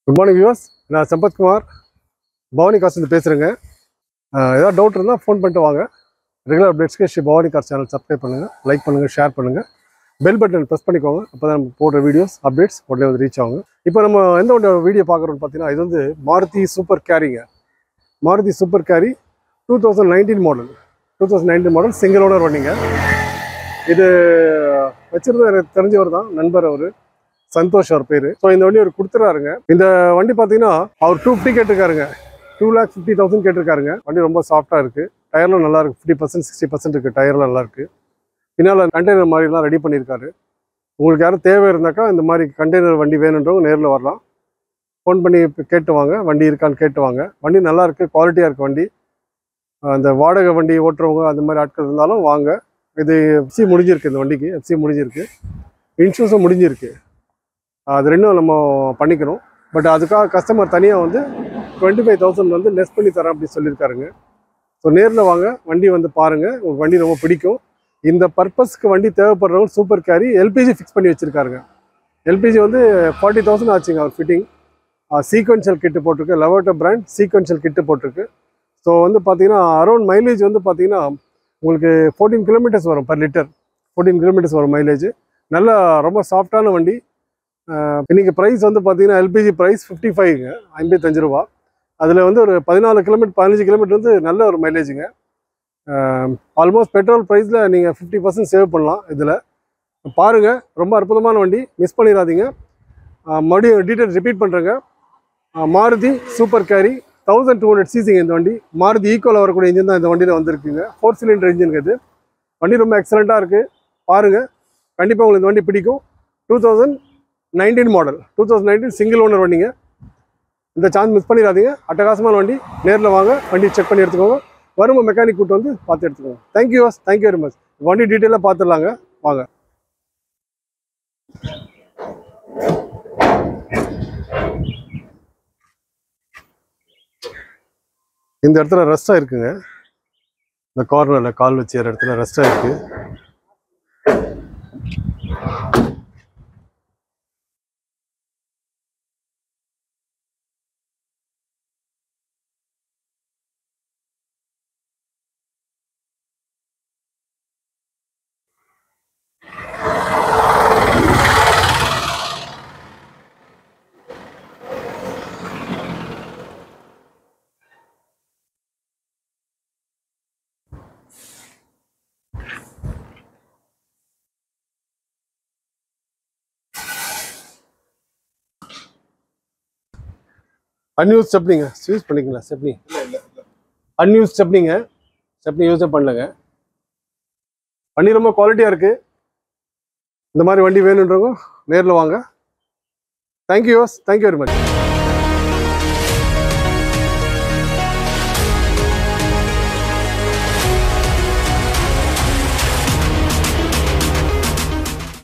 Good morning viewers. நான் சம்பத்குமார் பவானி கார்ஸ்லேருந்து பேசுகிறேங்க. ஏதாவது டவுட் இருந்தால் ஃபோன் பண்ணிட்டு வாங்க. ரெகுலர் அப்டேட்ஸ்க்கு Sri Bhavani cars channel subscribe பண்ணுங்கள், லைக் பண்ணுங்கள், ஷேர் பண்ணுங்கள், பெல் பட்டன் ப்ரெஸ் பண்ணிக்கோங்க. அப்போ தான் நம்ம போடுற வீடியோஸ் அப்டேட்ஸ் உடனே வந்து ரீச் ஆகும். இப்போ நம்ம எந்த வீடியோ பார்க்குறோன்னு பார்த்தீங்கன்னா, இது வந்து மாருதி சூப்பர் கேரிங்க. Maruti super carry 2019 model single owner வண்டிங்க. இது வச்சுருந்தது எனக்கு தெரிஞ்சவர் தான், நண்பர் அவர், சந்தோஷ் அவர் பேர். ஸோ இந்த வண்டி அவர் கொடுத்துறாருங்க. இந்த வண்டி பார்த்தீங்கன்னா அவர் 250 கேட்டிருக்காருங்க. 2,50,000 கேட்டிருக்காருங்க. வண்டி ரொம்ப சாஃப்டாக இருக்குது. டயர்லாம் நல்லா இருக்குது. 50% 60% இருக்குது. டயர்லாம் நல்லா இருக்குது. பின்னால் கண்டெய்னர் மாதிரிலாம் ரெடி பண்ணியிருக்காரு. உங்களுக்கு யாரும் தேவை இருந்தாக்கா இந்த மாதிரி கண்டெய்னர் வண்டி வேணுன்றவங்க நேரில் வரலாம். ஃபோன் பண்ணி கேட்டு வாங்க, வண்டி இருக்கான்னு கேட்டு வாங்க. வண்டி நல்லா இருக்குது, குவாலிட்டியாக இருக்குது வண்டி. அந்த வாடகை வண்டி ஓட்டுறவங்க அந்த மாதிரி ஆட்கள் இருந்தாலும் வாங்க. இது எஃப்சி முடிஞ்சிருக்கு, இந்த வண்டிக்கு எஃப்சி முடிஞ்சிருக்கு, இன்சூரன்ஸும் முடிஞ்சிருக்கு. அது ரெண்டும் நம்ம பண்ணிக்கணும். பட் அதுக்காக கஸ்டமர் தனியாக வந்து 25,000 வந்து லெஸ் பண்ணி தரேன் அப்படின்னு சொல்லியிருக்காருங்க. ஸோ நேரில் வாங்க, வண்டி வந்து பாருங்கள், உங்களுக்கு வண்டி ரொம்ப பிடிக்கும். இந்த பர்பஸ்க்கு வண்டி தேவைப்படுறவங்க சூப்பர் கேரி எல்பிஜி ஃபிக்ஸ் பண்ணி வச்சுருக்காருங்க. எல்பிஜி வந்து 40,000 ஆச்சுங்க அவர் ஃபிட்டிங். சீக்வென்ஷியல் கிட்டு போட்டிருக்கு, லெவர்டோ பிராண்ட் சீக்வென்ஷியல் கிட்டு போட்டிருக்கு. ஸோ வந்து பார்த்தீங்கன்னா அரௌண்ட் மைலேஜ் வந்து பார்த்தீங்கன்னா உங்களுக்கு 14 கிலோமீட்டர்ஸ் வரும் பர் லிட்டர். 14 கிலோமீட்டர்ஸ் வரும் மைலேஜ். நல்லா ரொம்ப சாஃப்டான வண்டி. இன்றைக்கி ப்ரைஸ் வந்து பார்த்தீங்கன்னா எல்பிஜி ப்ரைஸ் 55ங்க, 55 ரூபா. அதில் வந்து ஒரு 14 கிலோமீட்டர் 15 கிலோமீட்டர் வந்து நல்ல ஒரு மைலேஜுங்க. ஆல்மோஸ்ட் பெட்ரோல் ப்ரைஸில் நீங்கள் 50% சேவ் பண்ணலாம். இதில் பாருங்கள், ரொம்ப அற்புதமான வண்டி, மிஸ் பண்ணிடாதீங்க. மறுபடியும் டீட்டெயில் ரிப்பீட் பண்ணுறேங்க. மாருதி சூப்பர் கேரி 1200 சிசிங்க இந்த வண்டி. மாருதி ஈக்குவலாக வரக்கூடிய இன்ஜின் தான் இந்த வண்டியில் வந்திருக்குங்க. 4 சிலிண்டர் இன்ஜின் இது. வண்டி ரொம்ப எக்ஸலண்ட்டாக இருக்குது. பாருங்கள், கண்டிப்பாக உங்களுக்கு இந்த வண்டி பிடிக்கும். 2019 மாடல், 2019 சிங்கிள் ஓனர் வண்டிங்க. இந்த சான்ஸ் மிஸ் பண்ணிடாதீங்க. அட்டகாசமான வண்டி. நேரில் வாங்க, வண்டி செக் பண்ணி எடுத்துக்கோங்க. வரும் மெக்கானிக் கூட்டு வந்து பார்த்து எடுத்துக்கோங்க. Thank you very much. வண்டி டீட்டெயிலாக பார்த்துடலாங்க, வாங்க. இந்த இடத்துல ரெஸ்டாக இருக்குங்க. இந்த கார்னரில் கால் வச்சு இடத்துல ரெஸ்டாக இருக்குது. அன்யூஸ் ஸ்டெப்னிங்க, யூஸ் பண்ணிங்களா? ஸ்டெப்னி அன்யூஸ் ஸ்டெப்னிங்க, ஸ்டெப்னி யூஸே பண்ணலங்க. வண்டி ரொம்ப குவாலிட்டியாக இருக்குது. இந்த மாதிரி வண்டி வேணுன்றவங்க நேரில் வாங்க. Thank you very much.